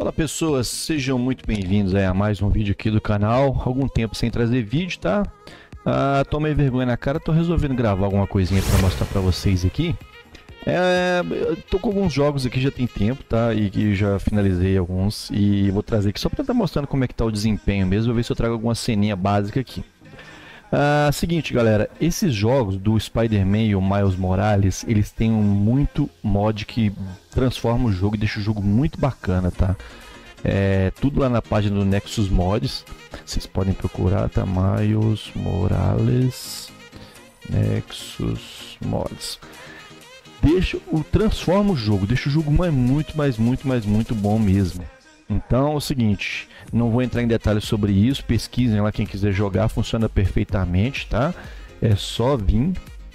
Fala pessoas, sejam muito bem-vindos a mais um vídeo aqui do canal. Algum tempo sem trazer vídeo, tá? Tomei vergonha na cara, tô resolvendo gravar alguma coisinha para mostrar para vocês aqui. Eu tô com alguns jogos aqui já tem tempo, tá? E que já finalizei alguns e vou trazer aqui só para estar mostrando como é que tá o desempenho mesmo. Vou ver se eu trago alguma ceninha básica aqui. Seguinte, galera, esses jogos do Spider-Man e o Miles Morales, eles têm muito mod que transforma o jogo e deixa o jogo muito bacana, tá? Tudo lá na página do Nexus Mods, vocês podem procurar, tá? Miles Morales Nexus Mods. Transforma o jogo, deixa o jogo muito bom mesmo. Então é o seguinte, não vou entrar em detalhes sobre isso, pesquisem lá quem quiser jogar, funciona perfeitamente, tá? É só vir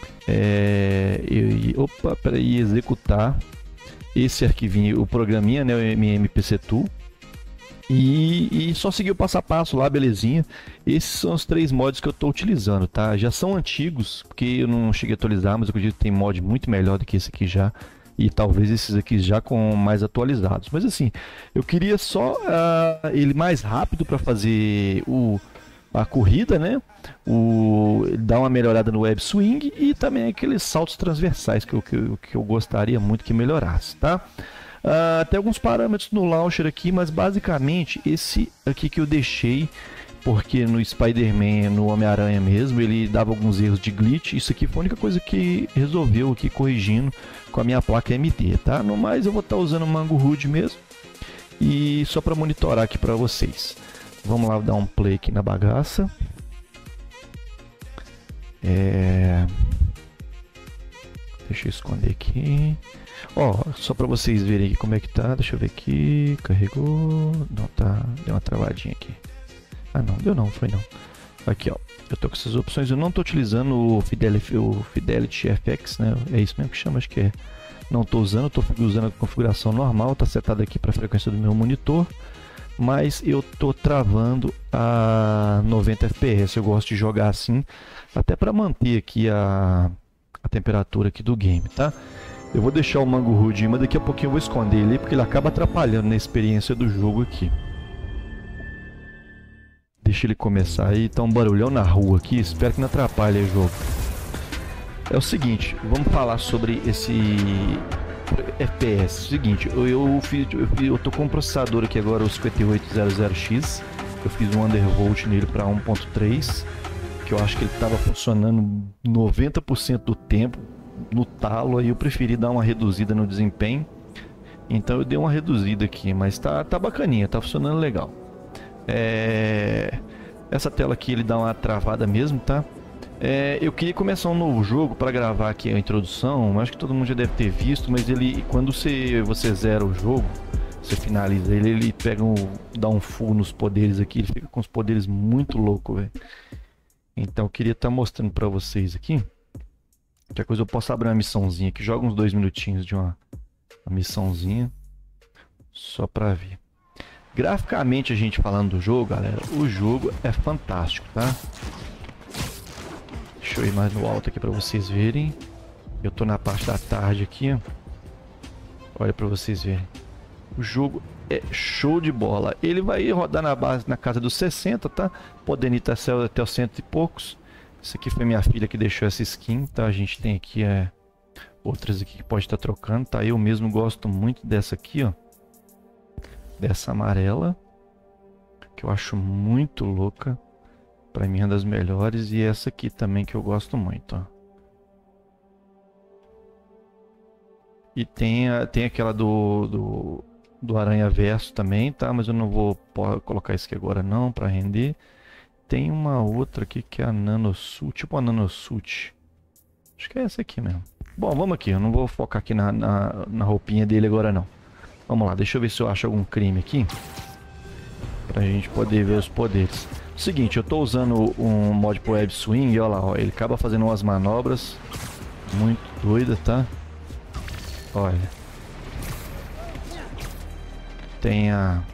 executar esse arquivinho, o programinha, né, o MMPC Tool, e só seguir o passo a passo lá, belezinha. Esses são os 3 mods que eu estou utilizando, tá? Já são antigos, porque eu não cheguei a atualizar, mas eu acredito que tem mod muito melhor do que esse aqui já. E talvez esses aqui já com mais atualizados. Mas assim, eu queria só ele mais rápido para fazer a corrida, né? Dar uma melhorada no web swing e também aqueles saltos transversais que eu gostaria muito que melhorasse, tá? Tem alguns parâmetros no launcher aqui, mas basicamente esse aqui que eu deixei, porque no Spider-Man, no Homem-Aranha mesmo, ele dava alguns erros de glitch. Isso aqui foi a única coisa que resolveu aqui corrigindo com a minha placa AMD, tá? No mais eu vou estar usando o Mango Hood mesmo e só para monitorar aqui para vocês. Vamos lá dar um play aqui na bagaça. Deixa eu esconder aqui. Só para vocês verem aqui como é que tá. Deixa eu ver aqui. Carregou. Não tá. Deu uma travadinha aqui. Não, deu não, foi não. Aqui, ó. Eu tô com essas opções. Eu não tô utilizando o Fidelity FX, né? É isso mesmo que chama, acho que é. Não tô usando, tô usando a configuração normal. Tá setado aqui para a frequência do meu monitor. Mas eu tô travando a 90 FPS. Eu gosto de jogar assim, até para manter aqui a temperatura aqui do game, tá? Eu vou deixar o Mango Hood, mas daqui a pouquinho eu vou esconder ele, porque ele acaba atrapalhando na experiência do jogo aqui. Deixa ele começar aí, tá um barulhão na rua aqui, espero que não atrapalhe o jogo. É o seguinte, vamos falar sobre esse FPS. Seguinte, eu tô com um processador aqui agora, o 5800X. Eu fiz um undervolt nele para 1.3, que eu acho que ele estava funcionando 90% do tempo no talo, aí eu preferi dar uma reduzida no desempenho. Então eu dei uma reduzida aqui, mas tá bacaninha, tá funcionando legal. Essa tela aqui ele dá uma travada mesmo, tá? Eu queria começar um novo jogo para gravar aqui a introdução. Acho que todo mundo já deve ter visto, mas ele, quando você zera o jogo, você finaliza ele dá um full nos poderes aqui, ele fica com os poderes muito louco, velho. Então eu queria estar mostrando para vocês aqui. Qualquer coisa eu posso abrir uma missãozinha aqui, joga uns 2 minutinhos de uma missãozinha, só para ver. Graficamente a gente falando do jogo, galera, o jogo é fantástico, tá? Deixa eu ir mais no alto aqui para vocês verem. Eu tô na parte da tarde aqui, ó. Olha para vocês verem. O jogo é show de bola. Ele vai rodar na casa dos 60, tá? Podendo ir até os 100 e poucos. Isso aqui foi minha filha que deixou essa skin, tá? A gente tem aqui outras aqui que pode estar trocando, tá? Eu mesmo gosto muito dessa aqui, ó. Dessa amarela, que eu acho muito louca. Pra mim é uma das melhores. E essa aqui também que eu gosto muito, ó. E tem aquela do Aranha Verso também, tá? Mas eu não vou colocar isso aqui agora não, pra render. Tem uma outra aqui que é a Nanosuit, tipo a Nanosuit. Acho que é essa aqui mesmo. Bom, vamos aqui, eu não vou focar aqui na roupinha dele agora não. Vamos lá, deixa eu ver se eu acho algum crime aqui, pra gente poder ver os poderes. Seguinte, eu tô usando um mod pro web swing, olha lá, ó, ele acaba fazendo umas manobras muito doidas, tá? Olha. Tem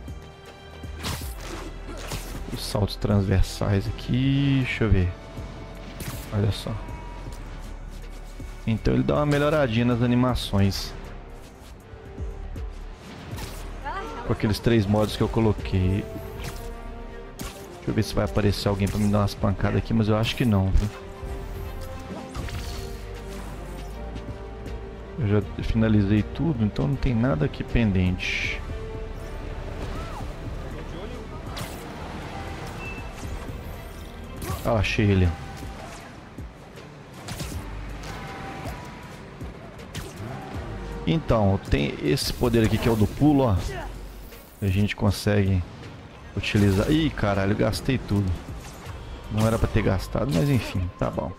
os saltos transversais aqui, deixa eu ver. Olha só. Então ele dá uma melhoradinha nas animações. com aqueles 3 modos que eu coloquei. Deixa eu ver se vai aparecer alguém pra me dar umas pancadas aqui, mas eu acho que não, viu? Eu já finalizei tudo, então não tem nada aqui pendente. Ah, achei ele. Então, tem esse poder aqui que é o do pulo, ó. A gente consegue utilizar. Ih, caralho, eu gastei tudo. Não era pra ter gastado, mas enfim, tá bom.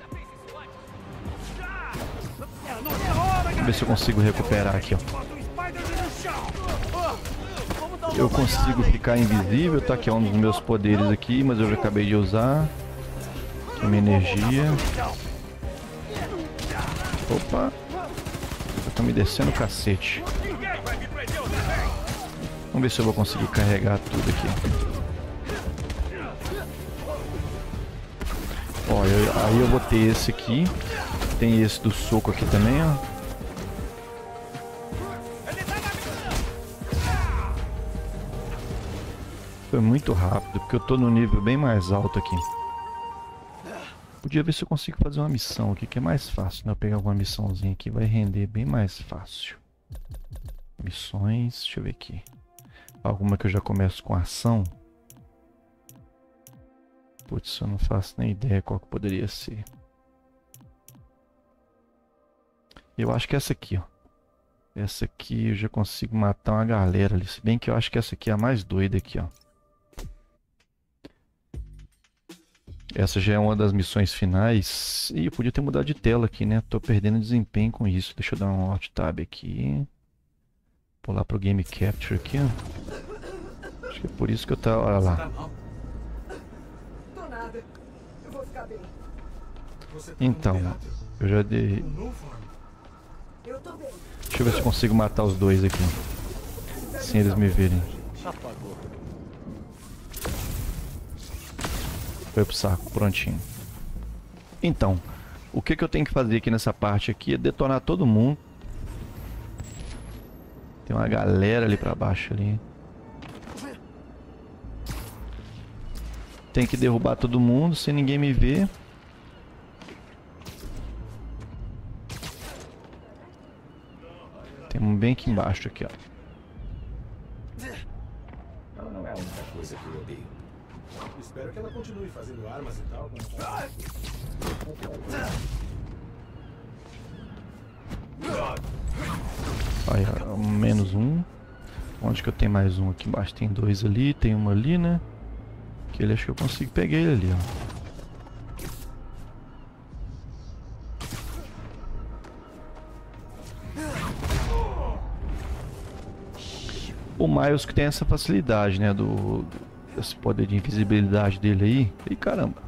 Vamos ver se eu consigo recuperar aqui, ó. Eu consigo ficar invisível, tá? Que é um dos meus poderes aqui, mas eu já acabei de usar. Aqui minha energia. Opa! Tá me descendo o cacete. Vamos ver se eu vou conseguir carregar tudo aqui. Ó, aí eu vou ter esse aqui. Tem esse do soco aqui também, ó. Foi muito rápido, porque eu tô no nível bem mais alto aqui. Podia ver se eu consigo fazer uma missão aqui, que é mais fácil, né? Eu pegar alguma missãozinha aqui, vai render bem mais fácil. Missões, deixa eu ver aqui. Alguma que eu já começo com ação. Putz, eu não faço nem ideia qual que poderia ser. Eu acho que é essa aqui, ó. Essa aqui eu já consigo matar uma galera ali. Se bem que eu acho que essa aqui é a mais doida aqui, ó. Essa já é uma das missões finais. Ih, eu podia ter mudado de tela aqui, né? Tô perdendo desempenho com isso. Deixa eu dar um Alt Tab aqui. Pular pro Game Capture aqui, ó. Acho que é por isso que eu tava... Olha lá. Então, eu já dei... Deixa eu ver se eu consigo matar os dois aqui. Sem eles me verem. Foi pro saco, prontinho. Então, o que eu tenho que fazer aqui nessa parte aqui é detonar todo mundo. Tem uma galera ali pra baixo ali. Tem que derrubar todo mundo sem ninguém me ver. Tem um bem aqui embaixo aqui, ó. Ela não é a única coisa que eu odeio. Espero que ela continue fazendo armas e tal. Olha, menos um. Onde que eu tenho mais um? Aqui embaixo tem dois ali, tem uma ali, né? Aquele acho que eu consigo pegar ele ali, ó. O Miles que tem essa facilidade, né? Esse poder de invisibilidade dele aí. E caramba.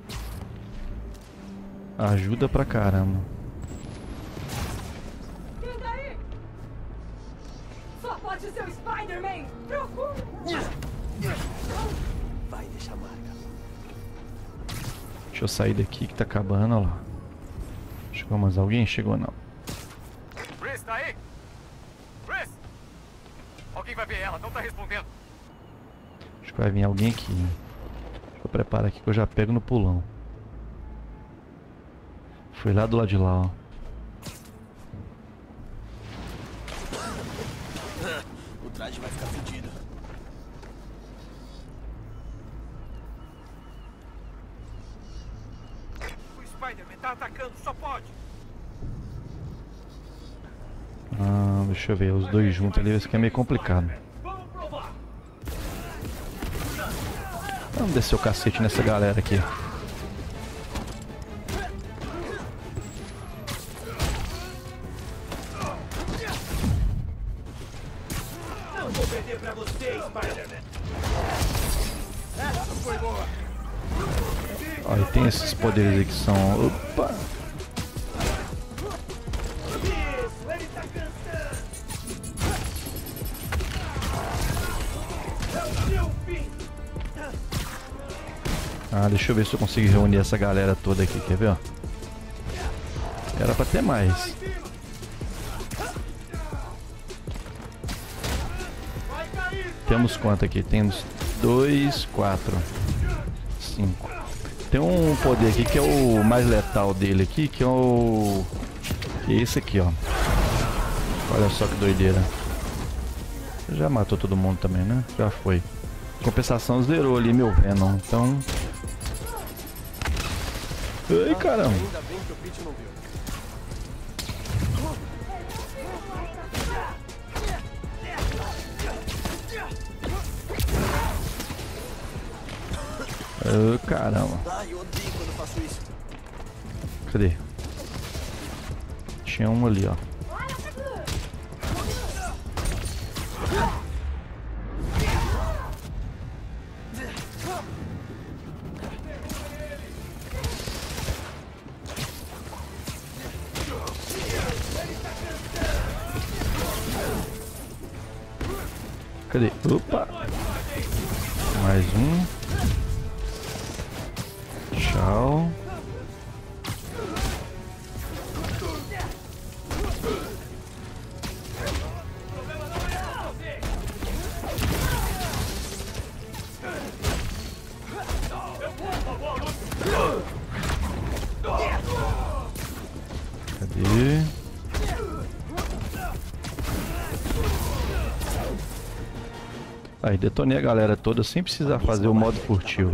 Ajuda pra caramba. Só pode ser o Spider-Man! Vai deixar marca. Deixa eu sair daqui que tá acabando, olha lá. Chegou mais alguém? Chegou não. Chris, tá aí? Chris! Alguém vai ver ela, não tá respondendo. Acho que vai vir alguém aqui, né? Deixa eu preparar aqui que eu já pego no pulão. Foi lá do lado de lá, ó. O traje vai ficar fedido. O Spider-Man tá atacando, só pode. Ah, deixa eu ver, os dois juntos ali, isso aqui é meio complicado. Vamos provar. Vamos descer o cacete nessa galera aqui. Não vou perder pra você, Spider-Man. Essa foi boa. Ó, e tem esses poderes aí que são... Opa! Isso, ele tá cansando. É o seu fim. Ah, deixa eu ver se eu consigo reunir essa galera toda aqui, quer ver, ó? Era pra ter mais. Vai cair, Temos quanto aqui? Temos 2, 4, 5. Tem um poder aqui que é o mais letal dele aqui, que é o... Que é esse aqui, ó. Olha só que doideira. Já matou todo mundo também, né? Já foi. Compensação zerou ali meu Venom, então... Ai, caramba. Ainda bem que o Pete não viu. Ai, caramba. Ai, eu odeio quando eu faço isso. Cadê? Tinha um ali, ó. Cadê? Opa! Mais um. Tchau. Cadê? Aí, detonei a galera toda sem precisar fazer o modo furtivo.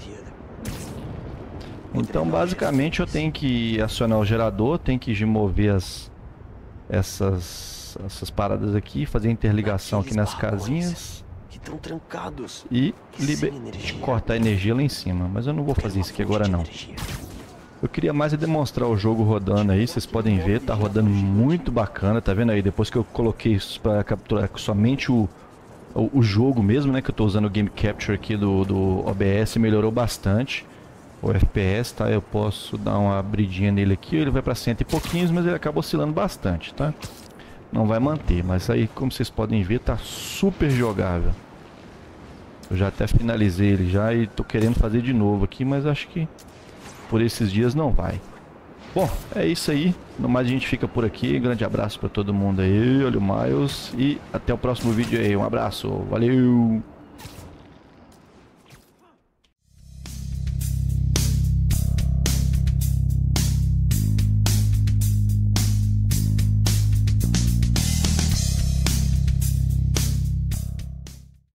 Então, basicamente, eu tenho que acionar o gerador, tenho que mover essas paradas aqui, fazer a interligação aqui nas casinhas Que estão trancados. e Sem energia. cortar a energia lá em cima. Mas eu não vou fazer isso aqui agora não. Eu queria mais é demonstrar o jogo rodando aí, vocês podem ver, tá rodando muito bacana, tá vendo aí? Depois que eu coloquei isso para capturar somente o jogo mesmo, né, que eu tô usando o Game Capture aqui do OBS, melhorou bastante o FPS, tá? Eu posso dar uma abridinha nele aqui, ele vai para 100 e pouquinhos, mas ele acaba oscilando bastante, tá? Não vai manter, mas aí, como vocês podem ver, tá super jogável. Eu já até finalizei ele já e tô querendo fazer de novo aqui, mas acho que por esses dias não vai. Bom, é isso aí. No mais a gente fica por aqui. Grande abraço para todo mundo aí. Olha o Miles. E até o próximo vídeo aí. Um abraço. Valeu!